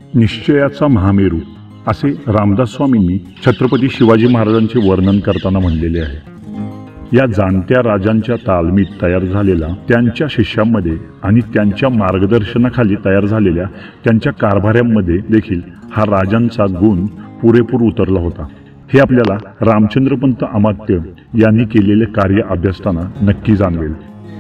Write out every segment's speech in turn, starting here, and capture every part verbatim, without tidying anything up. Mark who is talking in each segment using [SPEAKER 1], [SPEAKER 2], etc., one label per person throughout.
[SPEAKER 1] निश्चयाचा महामेरू असे रामदास स्वामींनी छत्रपती शिवाजी महाराजांचे वर्णन करताना म्हणलेले आहे. या जाणत्या राजांच्या तालमीत तयार झालेला, त्यांच्या शिष्यांमध्ये आणि त्यांच्या मार्गदर्शनाखाली तयार झालेल्या त्यांच्या कारभाऱ्यांमध्ये देखील हा राजांचा गुण पुरेपूर उतरला होता. हे आपल्याला रामचंद्रपंत अमात्य यांनी केलेले कार्य अभ्यासताना नक्की जाणवेल.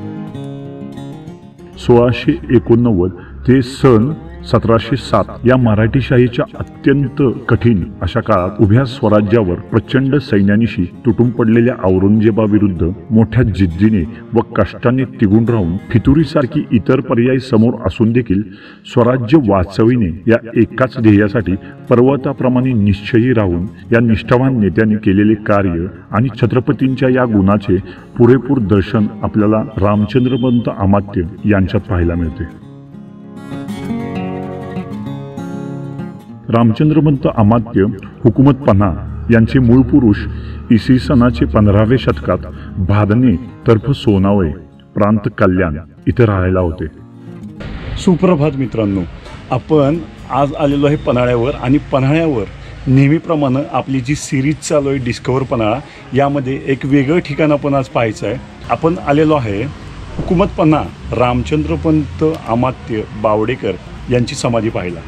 [SPEAKER 1] सोळाशे एकोणनव्वद ते सन सतराशे सात या मराठीशाहीच्या अत्यंत कठीण अशा काळात उभ्या स्वराज्यावर प्रचंड सैन्यानिशी तुटून पडलेल्या औरंगजेबाविरुद्ध मोठ्या जिद्दीने व कष्टाने तिगून राहून फितुरीसारखी इतर पर्याय समोर असून देखील स्वराज्य वाचविणे या एकाच ध्येयासाठी पर्वताप्रमाणे निश्चयी राहून या निष्ठावान नेत्यांनी केलेले कार्य आणि छत्रपतींच्या या गुणाचे पुरेपूर दर्शन आपल्याला रामचंद्रपंत अमात्य यांच्यात पाहायला मिळते. रामचंद्रपंत अमात्य हुकूमत पन्हा यांचे मूळ पुरुष इसवी सनाचे पंधरावे शतकात भादने तर्फ सोनावळे प्रांत कल्याण इथे राहायला होते.
[SPEAKER 2] सुप्रभात मित्रांनो, आपण आज आलेलो आहे पन्हाळ्यावर आणि पन्हाळ्यावर नेहमीप्रमाणे आपली जी सिरीज चालू आहे डिस्कवर पन्हाळा, यामध्ये एक वेगळं ठिकाण आपण आज पाहायचं आहे. आपण आलेलो आहे हुकूमत पन्हा रामचंद्रपंत अमात्य बावडेकर यांची समाधी पाहायला.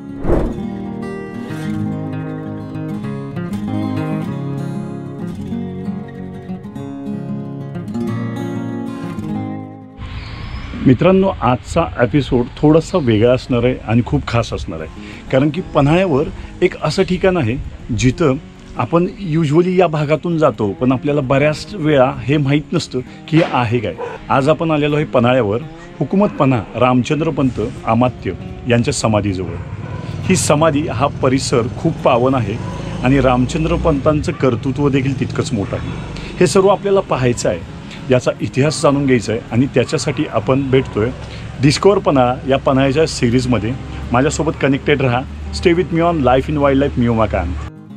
[SPEAKER 2] मित्रांनो, आजचा एपिसोड थोडासा वेगळा असणार आहे आणि खूप खास असणार आहे, कारण की पन्हाळ्यावर एक असं ठिकाण आहे जिथं आपण युजली या भागातून जातो, पण आपल्याला बऱ्याच वेळा हे माहीत नसतं की हे आहे काय. आज आपण आलेलो आहे पन्हाळ्यावर हुकूमत पन्हा रामचंद्रपंत अमात्य यांच्या समाधीजवळ. ही समाधी, हा परिसर खूप पावन आहे आणि रामचंद्रपंतांचं कर्तृत्व देखील तितकंच मोठं आहे. हे सर्व आपल्याला पाहायचं आहे, याचा इतिहास जाणून घ्यायचा आहे आणि त्याच्यासाठी आपण भेटतोय डिस्कवर पन्हाळा या पन्हाळ्याच्या सिरीजमध्ये. माझ्यासोबत कनेक्टेड रहा. Stay with me on life in wild life मी उमाकांत.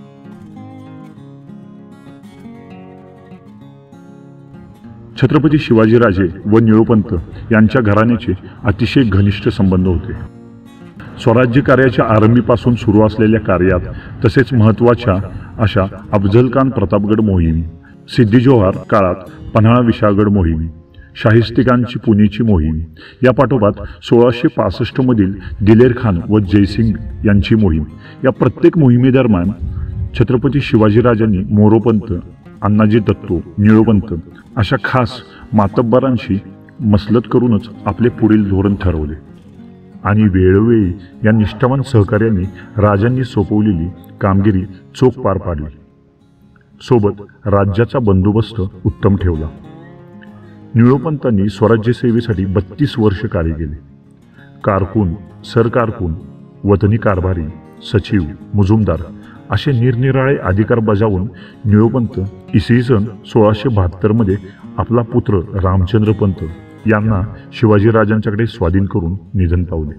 [SPEAKER 1] छत्रपती शिवाजीराजे व निळोपंत यांच्या घराण्याचे अतिशय घनिष्ठ संबंध होते. स्वराज्य कार्याच्या आरंभीपासून सुरू असलेल्या कार्यात, तसेच महत्त्वाच्या अशा अफजलखान प्रतापगड मोहीम, सिद्धी-जोहर काळात पन्हाळा विशाळगड मोहीम, शाहिस्तेखानची पुणेची मोहीम, या पाठोपाठ सोळाशे पासष्टमधील दिलेर खान व जयसिंग यांची मोहीम, या प्रत्येक मोहिमेदरम्यान छत्रपती शिवाजीराजांनी मोरोपंत, अण्णाजी दत्तो, निळोपंत अशा खास मातब्बरांशी मसलत करूनच आपले पुढील धोरण ठरवले आणि वेळोवेळी या निष्ठावान सहकार्यांनी राजांनी सोपवलेली कामगिरी चोख पार पाडली. सोबत राज्याचा बंदोबस्त उत्तम ठेवला. निळोपंतांनी स्वराज्य सेवेसाठी बत्तीस वर्ष कार्य केले. कारकून, सरकारकून, वतनी कारभारी, सचिव, मुजुमदार असे निरनिराळे अधिकार बजावून निळोपंत इसवी सन सोळाशे बहात्तरमध्ये आपला पुत्र रामचंद्रपंत यांना शिवाजीराजांच्याकडे स्वाधीन करून निधन पावले.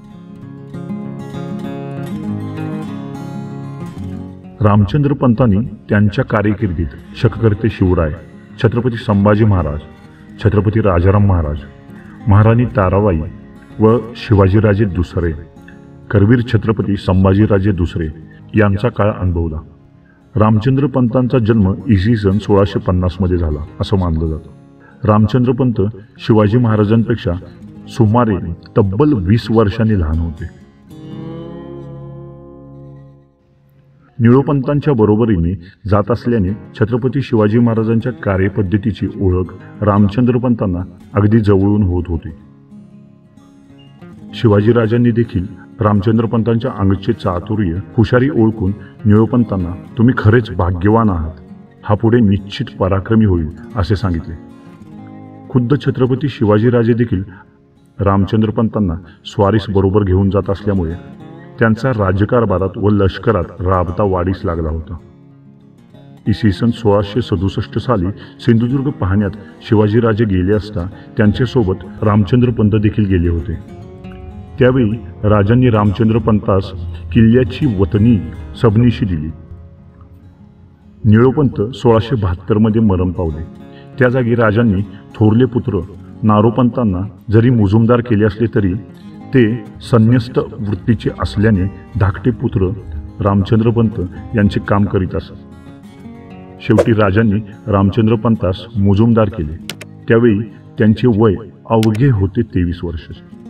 [SPEAKER 1] रामचंद्रपंतांनी त्यांच्या कारकिर्दीत शककर्ते शिवराय, छत्रपती संभाजी महाराज, छत्रपती राजाराम महाराज, महाराणी ताराबाई व शिवाजीराजे दुसरे, करवीर छत्रपती संभाजीराजे दुसरे यांचा काळ अनुभवला. रामचंद्रपंतांचा जन्म इसवी सन सोळाशे पन्नासमध्ये झाला असं मानलं जातं. रामचंद्रपंत शिवाजी महाराजांपेक्षा सुमारे तब्बल वीस वर्षांनी लहान होते. निळोपंतांच्या बरोबरीने जात असल्याने छत्रपती शिवाजी महाराजांच्या कार्यपद्धतीची ओळख रामचंद्रपंतांना अगदी जवळून होत होती. शिवाजीराजांनी देखील रामचंद्रपंतांच्या अंगचे चातुर्य, हुशारी ओळखून निळोपंतांना तुम्ही खरेच भाग्यवान आहात, हा पुढे निश्चित पराक्रमी होईल असे सांगितले. खुद्द छत्रपती शिवाजीराजे देखील रामचंद्रपंतांना स्वारीस बरोबर घेऊन जात असल्यामुळे त्यांचा राज्यकारभारात व लष्करात राबता वाढीस लागला होता. इसवी सन सोळाशे सदुसष्ट साली सिंधुदुर्ग पाहण्यात शिवाजीराजे गेले असता त्यांच्यासोबत रामचंद्रपंत देखील गेले होते. त्यावेळी राजांनी रामचंद्रपंतास किल्ल्याची वतनी सबनीशी दिली. निळोपंत सोळाशे बहात्तरमध्ये मरण पावले. त्या जागी राजांनी थोरले पुत्र नारोपंतांना जरी मुजुमदार केले असले तरी ते संन्यस्त वृत्तीचे असल्याने धाकटे पुत्र रामचंद्रपंत यांचे काम करीत असत। शेवटी राजांनी रामचंद्रपंतास मुजुमदार केले। त्यावेळी त्यांचे वय अवघे होते तेवीस वर्ष।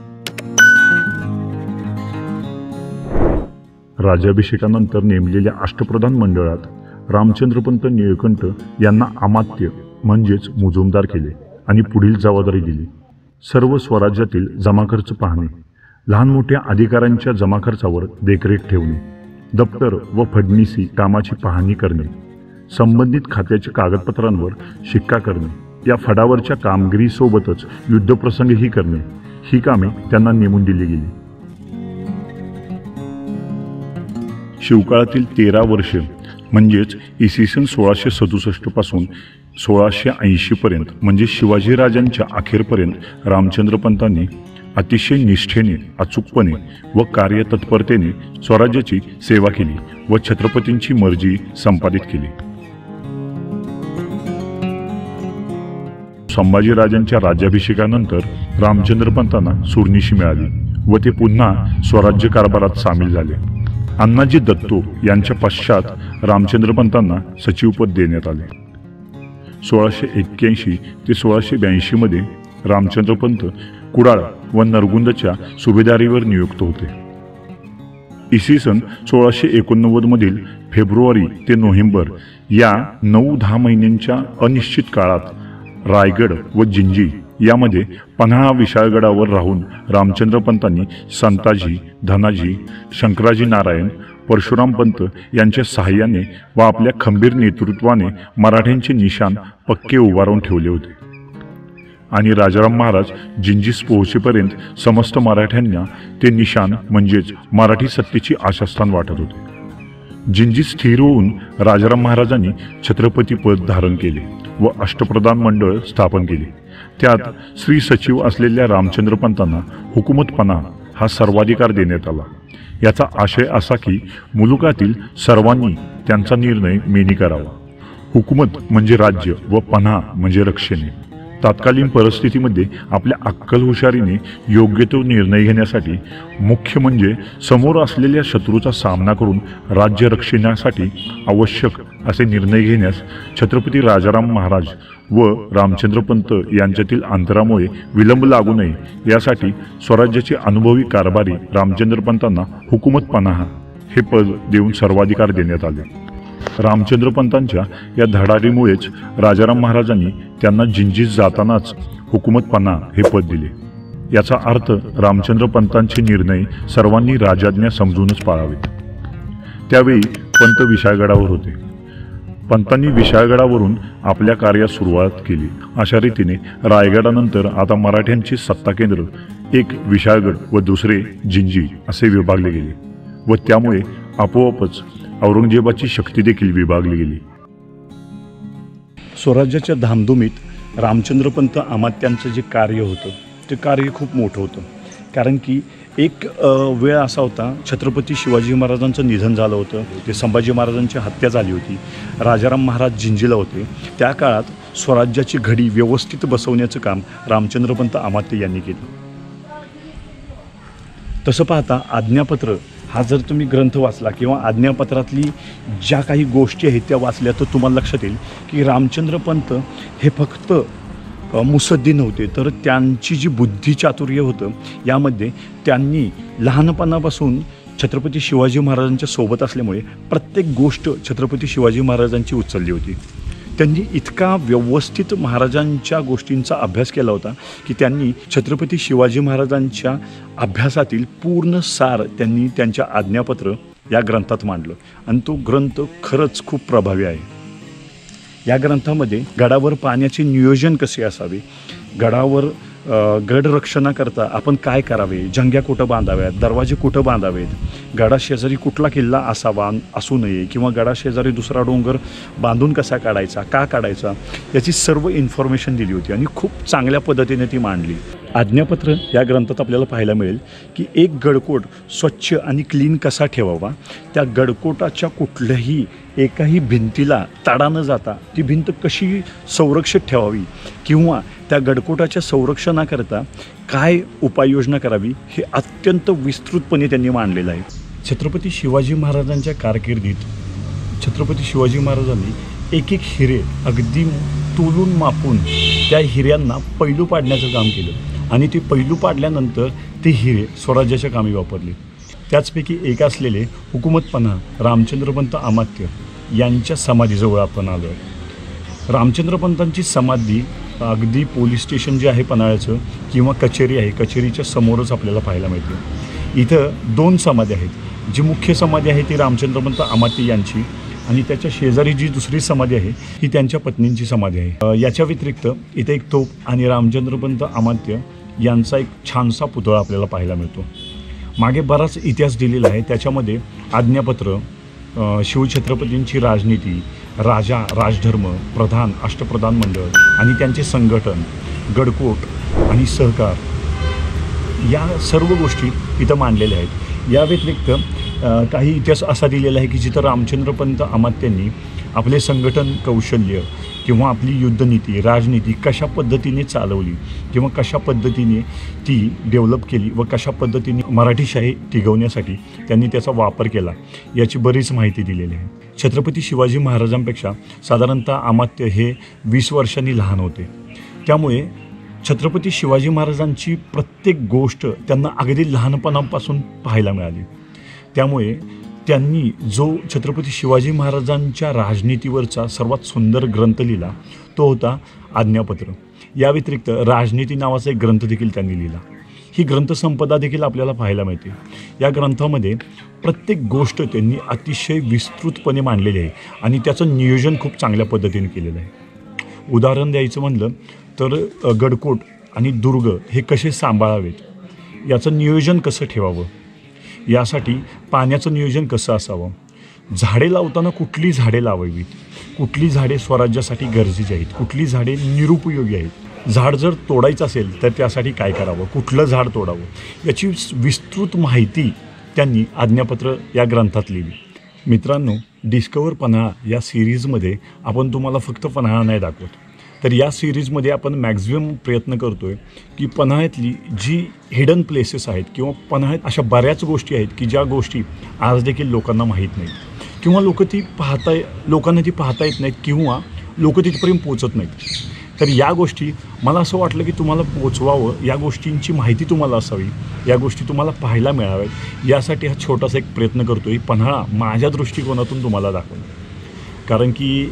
[SPEAKER 1] राज्याभिषेकानंतर नेमलेल्या अष्टप्रधान मंडळात रामचंद्रपंत निळकंठ यांना अमात्य म्हणजेच मुजुमदार केले आणि पुढील जबाबदारी दिली। सर्व स्वराज्यातील जमाखर्च पाहणे, लहान मोठ्या अधिकाऱ्यांच्या जमाखर्चावर देखरेख ठेवणे, दप्तर व फडणीसी कामाची पाहणी करणे, संबंधित खात्याच्या कागदपत्रांवर शिक्का करणे, या फडावरच्या कामगिरीसोबतच युद्धप्रसंगही करणे, ही कामे त्यांना नेमून दिली गेली। शिवकाळातील तेरा वर्षे म्हणजेच इसवी सन सोळाशे सदुसष्ट पासून सोळाशे ऐंशी पर्यंत म्हणजे शिवाजीराजांच्या अखेरपर्यंत रामचंद्रपंतांनी अतिशय निष्ठेने, अचूकपणे व कार्यतत्परतेने स्वराज्याची सेवा केली व छत्रपतींची मर्जी संपादित केली। संभाजीराजांच्या राज्याभिषेकानंतर रामचंद्रपंतांना सुरनिशी मिळाली व ते पुन्हा स्वराज्य कारभारात सामील झाले। अण्णाजी दत्तो यांच्या पश्चात रामचंद्रपंतांना सचिवपद देण्यात आले। सोळाशे एक्क्याऐंशी ते सोळाशे ब्याऐंशी मध्ये रामचंद्रपंत कुडाळ व नरगुंदच्या सुभेदारीवर नियुक्त होते। इसवी सन सोळाशे एकोणनव्वद मधील फेब्रुवारी ते नोव्हेंबर या नऊ दहा महिन्यांच्या अनिश्चित काळात रायगड व जिंजी यामध्ये पन्हाळा विशाळगडावर राहून रामचंद्रपंतांनी संताजी, धनाजी, शंकराजी नारायण, परशुरामपंत यांच्या सहाय्याने व आपल्या खंबीर नेतृत्वाने मराठ्यांचे निशाण पक्के उभारून ठेवले होते आणि राजाराम महाराज जिंजीस पोहोचेपर्यंत समस्त मराठ्यांना ते निशाण म्हणजेच मराठी सत्तेची आशास्थान वाटत होते। जिंजी स्थिर होऊन राजाराम महाराजांनी छत्रपती पद धारण केले व अष्टप्रधान मंडळ स्थापन केले। त्यात श्री सचिव असलेल्या रामचंद्रपंतांना हुकुमतपणा हा सर्वाधिकार देण्यात आला। याचा आशय असा की मुलुकातील सर्वांनी त्यांचा निर्णय मेनी करावा। हुकुमत म्हणजे राज्य व पन्हा म्हणजे रक्षणे। तात्कालीन परिस्थितीमध्ये आपल्या अक्कल हुशारीने योग्य तो निर्णय घेण्यासाठी, मुख्य म्हणजे समोर असलेल्या शत्रूचा सामना करून राज्य रक्षणासाठी आवश्यक असे निर्णय घेण्यास छत्रपती राजाराम महाराज व रामचंद्रपंत यांच्यातील अंतरामुळे विलंब लागू नये यासाठी स्वराज्याचे अनुभवी कारभारी रामचंद्रपंतांना हुकुमतपणा हे पद देऊन सर्वाधिकार देण्यात आले। रामचंद्रपंतांच्या या धडाडीमुळेच राजाराम महाराजांनी त्यांना जिंजीस जातानाच हुकुमतपणा हे पद दिले। याचा अर्थ रामचंद्रपंतांचे निर्णय सर्वांनी राजाज्ञा समजूनच पाळावेत। त्यावेळी पंत विशाळगडावर होते। पंतांनी विशाळगडावरून आपल्या कार्यास सुरुवात केली। अशा रीतीने रायगडानंतर आता मराठ्यांची सत्ता केंद्र एक विशाळगड व दुसरे जिंजी असे विभागले गेले व त्यामुळे आपोआपच औरंगजेबाची शक्ती देखील विभागली गेली। स्वराज्याच्या धामधुमीत रामचंद्रपंत अमात्यांचं जे कार्य होतं ते कार्य खूप मोठं होतं, कारण की एक वेळ असा होता, छत्रपती शिवाजी महाराजांचं निधन झालं होतं, ते संभाजी महाराजांची हत्या झाली होती, राजाराम महाराज जिंजीला होते। त्या काळात स्वराज्याची घडी व्यवस्थित बसवण्याचं काम रामचंद्रपंत अमात्य यांनी केलं। तसं पाहता आज्ञापत्र हा जर तुम्ही ग्रंथ वाचला किंवा आज्ञापत्रातली ज्या काही गोष्टी आहेत त्या वाचल्या तर तुम्हाला लक्षात येईल की रामचंद्रपंत हे फक्त मुत्सद्दी नव्हते, तर त्यांची जी बुद्धिचातुर्य होतं यामध्ये त्यांनी लहानपणापासून छत्रपती शिवाजी महाराजांच्या सोबत असल्यामुळे प्रत्येक गोष्ट छत्रपती शिवाजी महाराजांची उचलली होती। त्यांनी इतका व्यवस्थित महाराजांच्या गोष्टींचा अभ्यास केला होता की त्यांनी छत्रपती शिवाजी महाराजांच्या अभ्यासातील पूर्ण सार त्यांनी त्यांच्या आज्ञापत्र या ग्रंथात मांडलं आणि तो ग्रंथ खरंच खूप प्रभावी आहे। या ग्रंथामध्ये गडावर पाण्याचे नियोजन कसे असावे, गडावर गड रक्षणाकरता आपण काय करावे, जंग्या कुठं बांधाव्यात, दरवाजे कुठं बांधावेत, गडाशेजारी कुठला किल्ला असावा असू नये किंवा गडाशेजारी दुसरा डोंगर बांधून कसा काढायचा, का काढायचा, याची सर्व इन्फॉर्मेशन दिली होती आणि खूप चांगल्या पद्धतीने ती मांडली।
[SPEAKER 2] आज्ञापत्र या ग्रंथात आपल्याला पाहायला मिळेल की एक गडकोट स्वच्छ आणि क्लीन कसा ठेवावा, त्या गडकोटाच्या कुठल्याही एकाही भिंतीला तडा न जाता ती भिंत कशी संरक्षित ठेवावी किंवा त्या गडकोटाच्या संरक्षणाकरता काय उपाययोजना करावी हे अत्यंत विस्तृतपणे त्यांनी मांडलेलं आहे. छत्रपती शिवाजी महाराजांच्या कारकिर्दीत छत्रपती शिवाजी महाराजांनी एक एक हिरे अगदी तोलून मापून त्या हिऱ्यांना पैलू पाडण्याचं काम केलं आणि ते पैलू पाडल्यानंतर ते हिरे स्वराज्याच्या कामी वापरले. त्याचपैकी एक असलेले हुकुमत पन्हा रामचंद्रपंत अमात्य यांच्या समाधीजवळ आपण आलो आहे. रामचंद्रपंतांची समाधी अगदी पोलीस स्टेशन जे आहे पन्हाळ्याचं किंवा कचेरी आहे, कचेरीच्या समोरच आपल्याला पाहायला मिळते. इथं दोन समाधी आहेत. जी मुख्य समाधी आहे ती रामचंद्रपंत अमात्य यांची आणि त्याच्या शेजारी जी दुसरी समाधी आहे ही त्यांच्या पत्नींची समाधी आहे. याच्या व्यतिरिक्त इथे एक तोफ आणि रामचंद्रपंत अमात्य यांचा एक छानसा पुतळा आपल्याला पाहायला मिळतो. मागे बराच इतिहास दिलेला आहे. त्याच्यामध्ये आज्ञापत्र, शिवछत्रपतींची राजनीती, राजा, राजधर्म, प्रधान, अष्टप्रधान मंडळ आणि त्यांचे संघटन, गडकोट आणि सहकार या सर्व गोष्टी इथं मांडलेल्या आहेत. या व्यतिरिक्त काही इतिहास असा दिलेला आहे की जिथं रामचंद्रपंत अमात्यांनी आपले संघटन कौशल्य किंवा आपली युद्धनीती, राजनीती कशा पद्धतीने चालवली किंवा कशा पद्धतीने ती डेव्हलप केली व कशा पद्धतीने मराठीशाही टिकवण्यासाठी त्यांनी त्याचा वापर केला याची बरीच माहिती दिलेली आहे. छत्रपती शिवाजी महाराजांपेक्षा साधारणतः अमात्य हे वीस वर्षांनी लहान होते. त्यामुळे छत्रपती शिवाजी महाराजांची प्रत्येक गोष्ट त्यांना अगदी लहानपणापासून पाहायला मिळाली. त्यामुळे त्यांनी जो छत्रपती शिवाजी महाराजांच्या राजनीतीवरचा सर्वात सुंदर ग्रंथ लिहिला तो होता आज्ञापत्र. या व्यतिरिक्त राजनीती नावाचा एक ग्रंथ देखील त्यांनी लिहिला. ही ग्रंथसंपदा देखील आपल्याला पाहायला मिळते. या ग्रंथामध्ये प्रत्येक गोष्ट त्यांनी अतिशय विस्तृतपणे मांडलेली आहे आणि त्याचं नियोजन खूप चांगल्या पद्धतीने केलेलं आहे. उदाहरण द्यायचं म्हणलं तर गडकोट आणि दुर्ग हे कसे सांभाळावेत, याचं नियोजन कसं ठेवावं, यासाठी पाण्याचं नियोजन कसं असावं, झाडे लावताना कुठली झाडे लावावीत, कुठली झाडे स्वराज्यासाठी गरजेची आहेत, कुठली झाडे निरुपयोगी आहेत, झाड जर तोडायचं असेल तर त्यासाठी काय करावं, कुठलं झाड तोडावं, याची विस्तृत माहिती त्यांनी आज्ञापत्र या ग्रंथात लिहिली. मित्रांनो, डिस्कवर पन्हाळा या सिरीजमध्ये आपण तुम्हाला फक्त पन्हाळा नाही दाखवत, तर या सिरीजमध्ये आपण मॅक्झिमम प्रयत्न करतो आहे की पन्हाळ्यातली जी हिडन प्लेसेस आहेत किंवा पन्हाळ्यात अशा बऱ्याच गोष्टी आहेत की ज्या गोष्टी आज देखील लोकांना माहीत नाहीत किंवा लोक ती पाहता लोकांना ती पाहता येत नाहीत किंवा लोक तिथपर्यंत पोचत नाहीत. तर या गोष्टी मला असं वाटलं की तुम्हाला पोचवावं, या गोष्टींची माहिती तुम्हाला असावी, या गोष्टी तुम्हाला पाहायला मिळाव्यात, यासाठी हा छोटासा एक प्रयत्न करतो आहे. पन्हाळा माझ्या दृष्टिकोनातून तुम्हाला दाखवणं, कारण की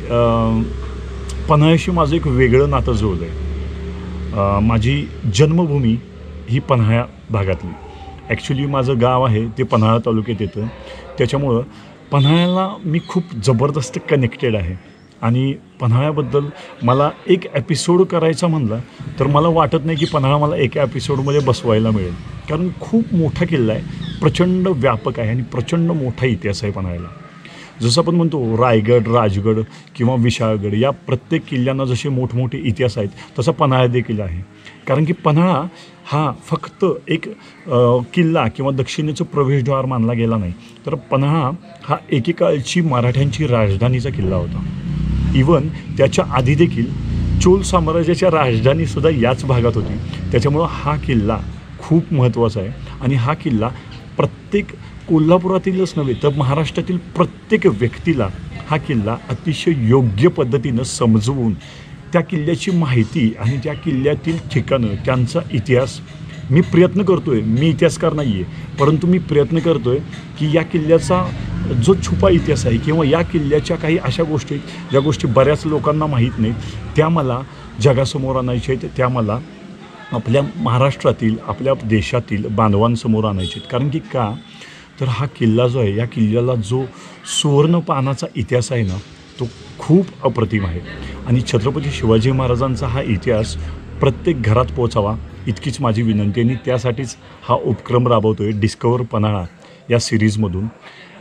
[SPEAKER 2] पन्हाळ्याशी माझं एक वेगळं नातं जुळलं आहे. माझी जन्मभूमी ही पन्हाळा भागातली. ॲक्च्युली माझं गाव आहे ते पन्हाळा तालुक्यात येतं. त्याच्यामुळं पन्हाळ्याला मी खूप जबरदस्त कनेक्टेड आहे आणि पन्हाळ्याबद्दल मला एक एपिसोड करायचा म्हणला तर मला वाटत नाही की पन्हाळा मला एका एपिसोडमध्ये बसवायला मिळेल, कारण खूप मोठा किल्ला आहे, प्रचंड व्यापक आहे आणि प्रचंड मोठा इतिहास आहे पन्हाळ्याला. जसं आपण म्हणतो रायगड, राजगड किंवा विशाळगड या प्रत्येक किल्ल्यांना जसे मोठमोठे इतिहास आहेत तसा पन्हाळा देखील आहे. कारण की पन्हाळा हा फक्त एक किल्ला किंवा दक्षिणेचं प्रवेशद्वार मानला गेला नाही, तर पन्हाळा हा एकेकाळची मराठ्यांची राजधानीचा किल्ला होता. इवन त्याच्या आधी देखील चोल साम्राज्याच्या राजधानीसुद्धा याच भागात होती. त्याच्यामुळं हा किल्ला खूप महत्त्वाचा आहे आणि हा किल्ला प्रत्येक कोल्हापुरातीलच नव्हे तर महाराष्ट्रातील प्रत्येक व्यक्तीला हा किल्ला अतिशय योग्य पद्धतीनं समजवून त्या किल्ल्याची माहिती आणि त्या किल्ल्यातील ठिकाणं, त्यांचा इतिहास मी प्रयत्न करतो आहे. मी इतिहासकार नाही आहे, परंतु मी प्रयत्न करतो आहे की या किल्ल्याचा जो छुपा इतिहास आहे किंवा या किल्ल्याच्या काही अशा गोष्टी ज्या गोष्टी बऱ्याच लोकांना माहीत नाहीत त्या मला जगासमोर आणायच्या आहेत, त्या मला आपल्या महाराष्ट्रातील, आपल्या देशातील बांधवांसमोर आणायचे आहेत. कारण की का तर हा किल्ला जो आहे, या किल्ल्याला जो सुवर्ण पानाचा इतिहास आहे ना तो खूप अप्रतिम आहे आणि छत्रपती शिवाजी महाराजांचा हा इतिहास प्रत्येक घरात पोचावा इतकीच माझी विनंती आणि त्यासाठीच हा उपक्रम राबवतो आहे डिस्कवर पन्हाळा या सिरीजमधून.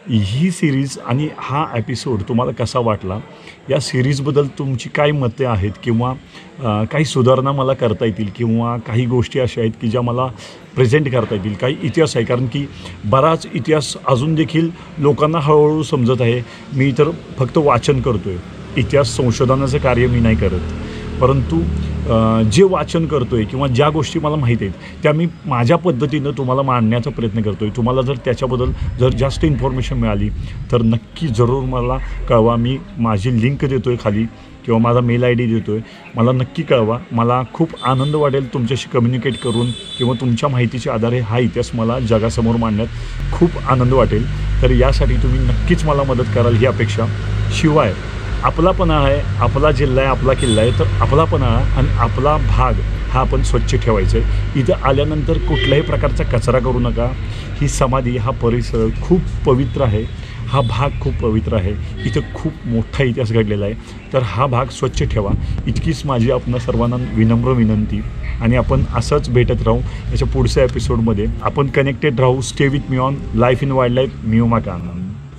[SPEAKER 2] ही सिरीज आणि हा एपिसोड तुम्हाला कसा वाटला, या सिरीजबद्दल तुमची काय मते आहेत किंवा अ, काही सुधारणा मला करता येतील किंवा काही गोष्टी अशा आहेत की ज्या मला प्रेझेंट करता येतील, काही इतिहास आहे कारण की बराच इतिहास अजून देखील लोकांना हळूहळू समजत आहे. मी तर फक्त वाचन करतो आहे, इतिहास संशोधनाचं कार्य मी नाही करत, परंतु अ, जे वाचन करतो आहे किंवा ज्या गोष्टी मला माहीत आहेत त्या मी माझ्या पद्धतीनं तुम्हाला मांडण्याचा प्रयत्न करतो आहे. तुम्हाला जर त्याच्याबद्दल जर जास्त इन्फॉर्मेशन मिळाली तर नक्की जरूर मला कळवा. मी माझी लिंक देतो आहे खाली किंवा माझा मेल आय डी देतो आहे, मला नक्की कळवा. मला खूप आनंद वाटेल तुमच्याशी कम्युनिकेट करून किंवा तुमच्या माहितीच्या आधारे हा इतिहास मला जगासमोर मांडण्यात खूप आनंद वाटेल. तर यासाठी तुम्ही नक्कीच मला मदत कराल ही अपेक्षा. शिवाय आपलापणा आहे, आपला जिल्हा आहे, आपला किल्ला आहे, तर आपलापणा आणि आपला भाग हा आपण स्वच्छ ठेवायचा आहे. इथं आल्यानंतर कुठल्याही प्रकारचा कचरा करू नका. ही समाधी, हा परिसर खूप पवित्र आहे, हा भाग खूप पवित्र आहे, इथं खूप मोठा इतिहास घडलेला आहे. तर हा भाग स्वच्छ ठेवा, इतकीच माझी आपणा सर्वांना विनम्र विनंती. आणि आपण असंच भेटत राहू याच्या पुढच्या एपिसोडमध्ये. आपण कनेक्टेड राहू. Stay with me on life in wild life. मी उमा कान.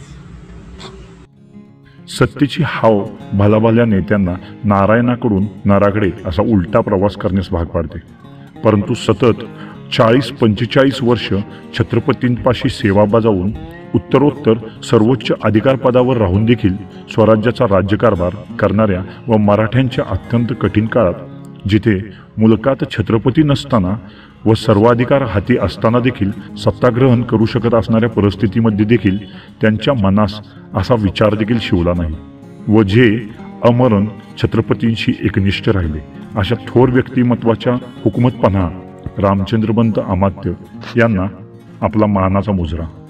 [SPEAKER 1] सत्तेची हाव भलाभल्या नेत्यांना नारायणाकडून नराकडे असा उलटा प्रवास करण्यास भाग पाडते. परंतु सतत चाळीस पंचेचाळीस वर्ष छत्रपतींपाशी सेवा बजावून उत्तरोत्तर सर्वोच्च अधिकारपदावर राहून देखील स्वराज्याचा राज्यकारभार करणाऱ्या व मराठ्यांच्या अत्यंत कठीण काळात, जिथे मुलकात छत्रपती नसताना व सर्वाधिकार हाती असताना देखील सत्ताग्रहण करू शकत असणाऱ्या परिस्थितीमध्ये देखील त्यांच्या मनास असा विचार देखील शिवला नाही व जे अमरण छत्रपतींशी एकनिष्ठ राहिले, अशा थोर व्यक्तिमत्वाच्या हुकूमतपणा रामचंद्रपंत अमात्य यांना आपला मानाचा मुजरा.